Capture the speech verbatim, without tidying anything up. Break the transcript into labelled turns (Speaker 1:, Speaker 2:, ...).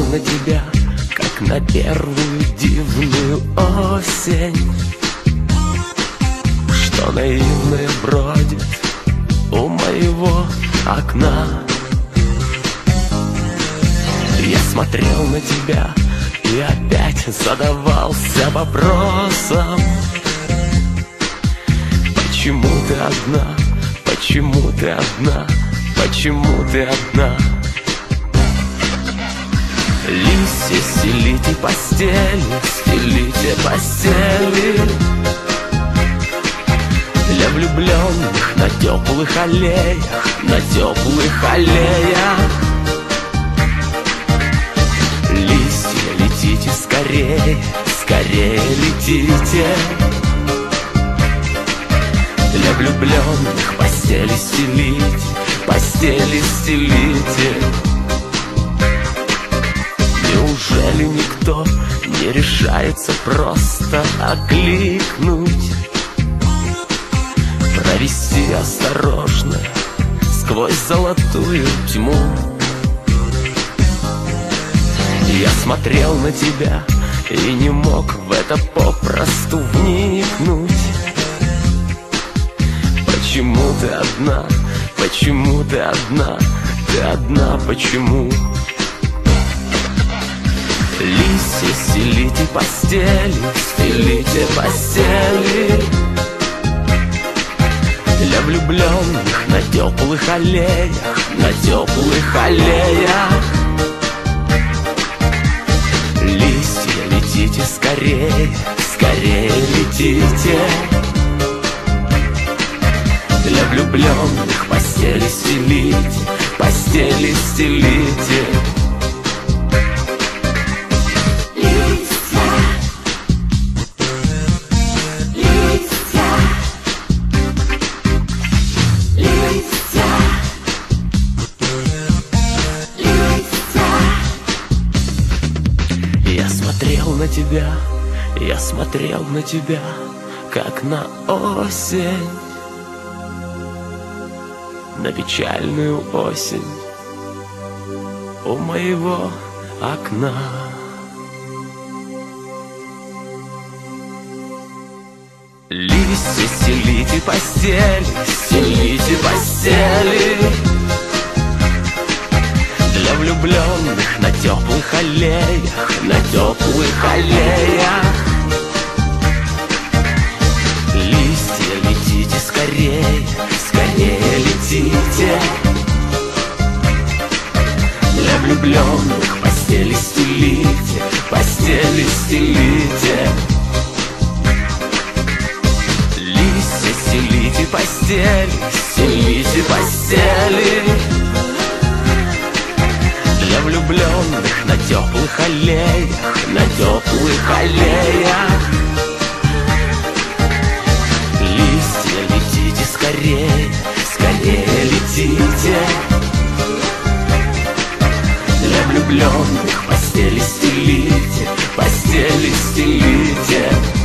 Speaker 1: на тебя, как на первую дивную осень, что наивная бродит у моего окна. Я смотрел на тебя и опять задавался вопросом: почему ты одна, почему ты одна, почему ты одна? Листья стелите постели, стелите постели для влюбленных на теплых аллеях, на теплых аллеях. Листья, летите скорее, скорее летите. Для влюбленных постели стелите, постели стелите. Неужели никто не решается просто окликнуть, провести осторожно сквозь золотую тьму? Я смотрел на тебя и не мог в это попросту вникнуть. Почему ты одна, почему ты одна, ты одна, почему? Листья, стелите постели, стелите постели для влюбленных на теплых аллеях, на теплых аллеях. Листья, летите скорее, скорее летите. Для влюбленных постели стелите, постели стелите. Я смотрел на тебя, я смотрел на тебя, как на осень, на печальную осень у моего окна. Листья, стелите постели, стелите постели для влюбленных на теплых аллеях, на теплых аллеях. Листья, летите скорее, скорее летите. Для влюбленных постели стелите, постели стелите. Листья, стелите постели, стелите постели для влюбленных на теплых аллеях, на теплых аллеях. Листья, летите скорее, скорее летите. Для влюбленных постели стелите, постели стелите.